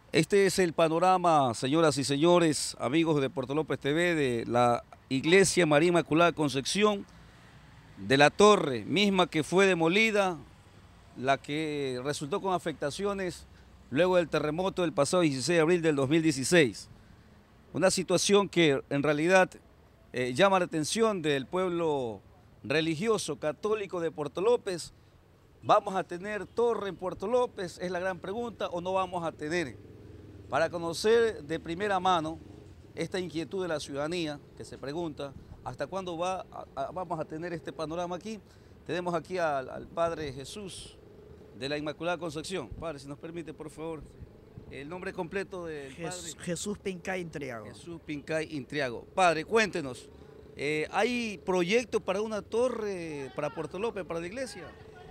Este es el panorama, señoras y señores, amigos de Puerto López TV, de la Iglesia María Inmaculada Concepción, de la torre misma que fue demolida, la que resultó con afectaciones luego del terremoto del pasado 16 de abril del 2016. Una situación que en realidad llama la atención del pueblo religioso católico de Puerto López. ¿Vamos a tener torre en Puerto López? Es la gran pregunta, ¿o no vamos a tener? Para conocer de primera mano esta inquietud de la ciudadanía que se pregunta hasta cuándo vamos a tener este panorama aquí, tenemos aquí al Padre Jesús de la Inmaculada Concepción. Padre, si nos permite, por favor, el nombre completo del Padre. Jesús Pincay Intriago. Jesús Pincay Intriago. Padre, cuéntenos, ¿hay proyectos para una torre para Puerto López, para la iglesia?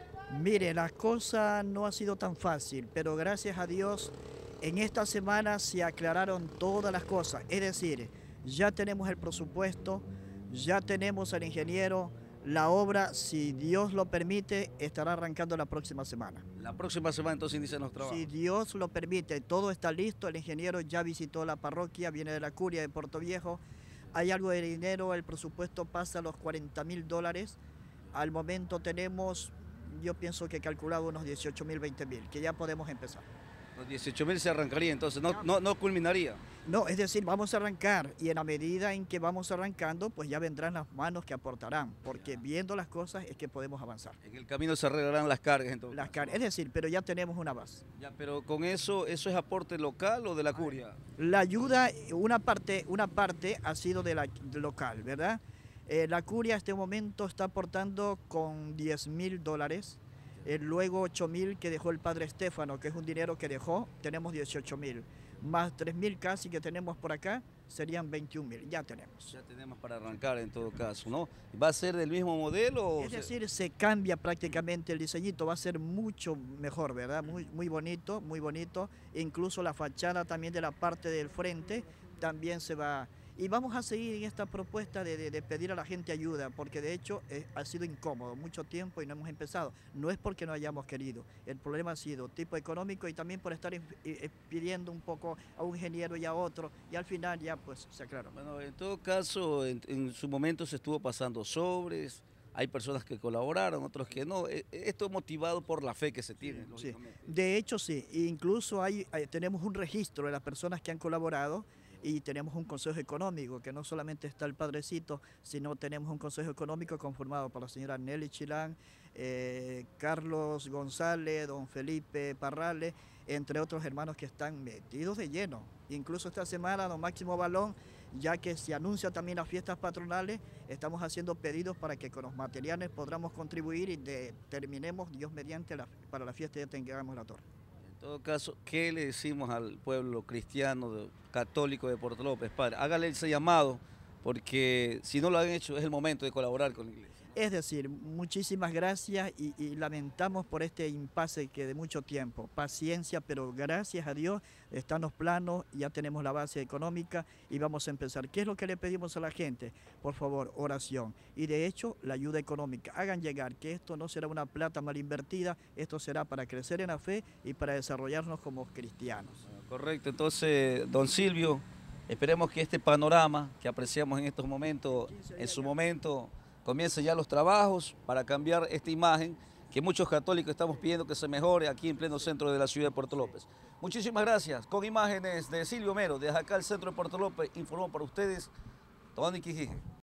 Mire, la cosa no ha sido tan fácil, pero gracias a Dios en esta semana se aclararon todas las cosas. Es decir, ya tenemos el presupuesto, ya tenemos al ingeniero, la obra, si Dios lo permite, estará arrancando la próxima semana. La próxima semana entonces inician los trabajos. Si Dios lo permite, todo está listo, el ingeniero ya visitó la parroquia, viene de la curia de Puerto Viejo, hay algo de dinero, el presupuesto pasa a los $40.000, al momento tenemos, yo pienso que he calculado unos 18.000, 20.000, que ya podemos empezar. Los 18.000 se arrancaría, entonces no culminaría. No, es decir, vamos a arrancar y en la medida en que vamos arrancando, pues ya vendrán las manos que aportarán, porque viendo las cosas es que podemos avanzar. En el camino se arreglarán las cargas entonces. Es decir, pero ya tenemos una base. Ya, pero con ¿eso es aporte local o de la curia? La ayuda, una parte ha sido de la local, ¿verdad? La curia en este momento está aportando con $10.000. Luego 8.000 que dejó el padre Estefano, que es un dinero que dejó, tenemos 18.000. Más 3.000 casi que tenemos por acá, serían 21.000, ya tenemos. Ya tenemos para arrancar en todo caso, ¿no? ¿Va a ser del mismo modelo? Es decir, se cambia prácticamente el diseñito, va a ser mucho mejor, ¿verdad? Muy bonito, muy bonito. Incluso la fachada también de la parte del frente también se va. Y vamos a seguir en esta propuesta de pedir a la gente ayuda, porque de hecho ha sido incómodo mucho tiempo y no hemos empezado. No es porque no hayamos querido, el problema ha sido tipo económico y también por estar pidiendo un poco a un ingeniero y a otro, y al final ya pues se aclaró. Bueno, en todo caso, en su momento se estuvo pasando sobres, hay personas que colaboraron, otros que no. Esto es motivado por la fe que se tiene, Sí. lógicamente. De hecho sí, incluso tenemos un registro de las personas que han colaborado y tenemos un consejo económico, que no solamente está el padrecito, sino tenemos un consejo económico conformado por la señora Nelly Chilán, Carlos González, don Felipe Parrales, entre otros hermanos que están metidos de lleno. Incluso esta semana don Máximo Balón, ya que se anuncia también las fiestas patronales, estamos haciendo pedidos para que con los materiales podamos contribuir y terminemos, Dios mediante, para la fiesta ya tengamos la torre. En todo caso, ¿qué le decimos al pueblo cristiano, católico de Puerto López? Padre, hágale ese llamado, porque si no lo han hecho es el momento de colaborar con la iglesia. Es decir, muchísimas gracias y lamentamos por este impasse que de mucho tiempo. Paciencia, pero gracias a Dios están los planos, ya tenemos la base económica y vamos a empezar. ¿Qué es lo que le pedimos a la gente? Por favor, oración. Y de hecho, la ayuda económica. Hagan llegar que esto no será una plata mal invertida, esto será para crecer en la fe y para desarrollarnos como cristianos. Correcto, entonces, don Silvio, esperemos que este panorama que apreciamos en estos momentos, en su momento, comience ya los trabajos para cambiar esta imagen que muchos católicos estamos pidiendo que se mejore aquí en pleno centro de la ciudad de Puerto López. Muchísimas gracias. Con imágenes de Silvio Mero, desde acá el centro de Puerto López, informó para ustedes Tony Quijije.